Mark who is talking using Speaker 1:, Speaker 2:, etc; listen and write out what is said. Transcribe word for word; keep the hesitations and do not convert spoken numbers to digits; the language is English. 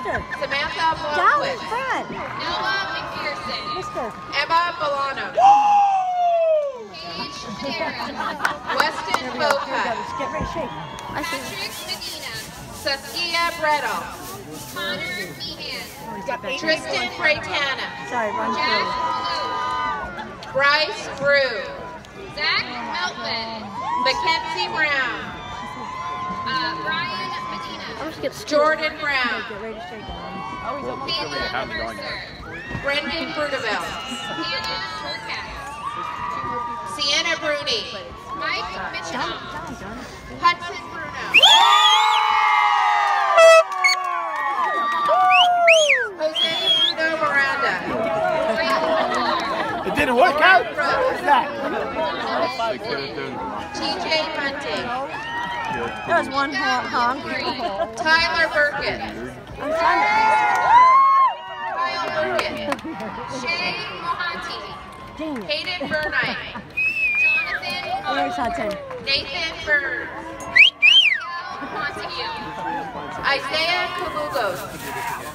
Speaker 1: Mister
Speaker 2: Samantha
Speaker 1: Dallas
Speaker 2: Blomquist.
Speaker 1: Fred.
Speaker 3: Noah McPherson.
Speaker 1: Mister
Speaker 2: Emma Bolano.
Speaker 3: Paige Sharon.
Speaker 2: Weston
Speaker 1: Here we go. Here we go.
Speaker 2: Boca.
Speaker 1: Just get ready to shake. I see.
Speaker 3: Patrick Medina.
Speaker 2: Saskia Brettel.
Speaker 3: Connor Meehan.
Speaker 2: Tristan Freighana.
Speaker 1: Sorry, run
Speaker 3: Jack
Speaker 1: through.
Speaker 3: Blue.
Speaker 2: Bryce Brew.
Speaker 3: Zach Meltman.
Speaker 2: Mackenzie Brown.
Speaker 3: Uh, Brian Medina.
Speaker 1: I'm just get
Speaker 2: Jordan Brown.
Speaker 1: Get ready to shake.
Speaker 3: Kayla Mercer.
Speaker 2: Brendan Brudeville.
Speaker 3: Hannah Turkat.
Speaker 2: Sienna Bruni.
Speaker 3: Mike Mitchell.
Speaker 2: Hudson Bruno. Jose Bruno Miranda.
Speaker 4: It didn't work out? What's that?
Speaker 2: T J Bunting.
Speaker 1: That was one honk.
Speaker 2: Tyler Burkett.
Speaker 1: I'm trying
Speaker 2: Kyle Burkett.
Speaker 3: Shay Mohanty.
Speaker 1: to. Dang it.
Speaker 2: Hayden Burnite.
Speaker 3: Jonathan
Speaker 1: There's Hudson.
Speaker 2: Nathan Burns.
Speaker 3: Montague.
Speaker 2: Isaiah Kabugos.